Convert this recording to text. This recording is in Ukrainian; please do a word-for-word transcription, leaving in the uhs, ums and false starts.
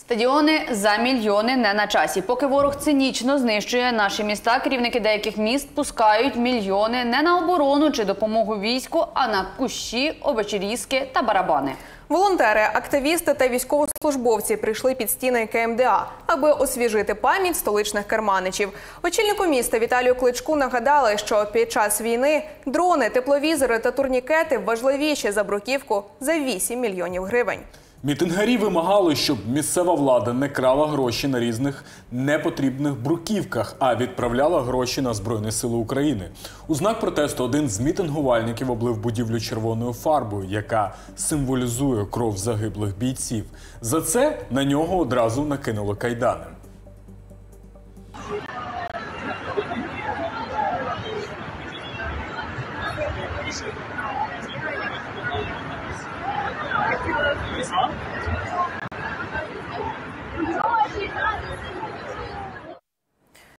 Стадіони за мільйони не на часі. Поки ворог цинічно знищує наші міста, керівники деяких міст пускають мільйони не на оборону чи допомогу війську, а на кущі, овочерізки та барабани. Волонтери, активісти та військовослужбовці прийшли під стіни Ка Ем Де А, аби освіжити пам'ять столичних керманичів. Очільнику міста Віталію Кличку нагадали, що під час війни дрони, тепловізори та турнікети важливіші за бруківку за вісім мільйонів гривень. Мітингарі вимагали, щоб місцева влада не крала гроші на різних непотрібних бруківках, а відправляла гроші на Збройні Сили України. У знак протесту один з мітингувальників облив будівлю червоною фарбою, яка символізує кров загиблих бійців. За це на нього одразу накинули кайдани. This one?